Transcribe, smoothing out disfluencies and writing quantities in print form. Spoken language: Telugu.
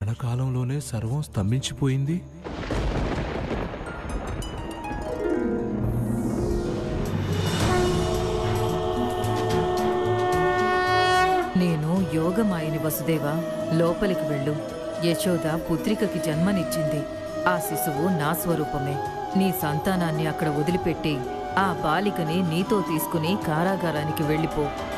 క్షణకాలంలోనే సర్వం స్తంభించిపోయింది. నేను యోగమాయని వసుదేవ, లోపలికి వెళ్ళు. యశోద పుత్రికకి జన్మనిచ్చింది. ఆ శిశువు నా స్వరూపమే. నీ సంతానాన్ని అక్కడ వదిలిపెట్టి ఆ బాలికని నీతో తీసుకుని కారాగారానికి వెళ్ళిపో.